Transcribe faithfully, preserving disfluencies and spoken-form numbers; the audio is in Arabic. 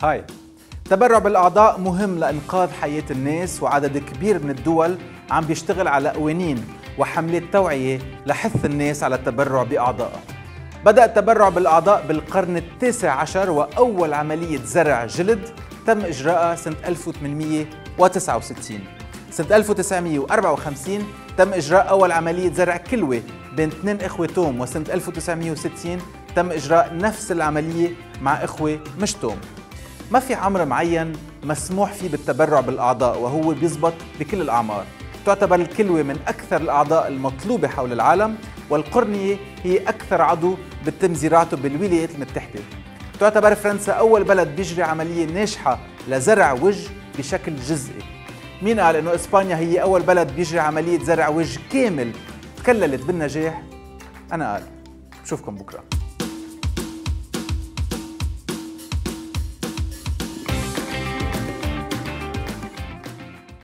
هاي، التبرع بالأعضاء مهم لإنقاذ حياة الناس، وعدد كبير من الدول عم بيشتغل على قوانين وحملات توعية لحث الناس على التبرع بأعضائها. بدأ التبرع بالأعضاء بالقرن التاسع عشر، وأول عملية زرع جلد تم إجراءها سنة ألف وثمانمئة وتسعة وستين. سنة ألف وتسعمئة وأربعة وخمسين تم إجراء أول عملية زرع كلوة بين اثنين إخوة توم، وسنة ألف وتسعمئة وستين تم إجراء نفس العملية مع إخوة مش توم. ما في عمر معين مسموح فيه بالتبرع بالأعضاء، وهو بيزبط بكل الأعمار. تعتبر الكلوة من أكثر الأعضاء المطلوبة حول العالم، والقرنية هي أكثر عضو بتم زراعته بالولايات المتحدة. تعتبر فرنسا أول بلد بيجري عملية ناجحة لزرع وجه بشكل جزئي. مين قال إنه إسبانيا هي أول بلد بيجري عملية زرع وجه كامل تكللت بالنجاح؟ أنا قال. بشوفكم بكرة.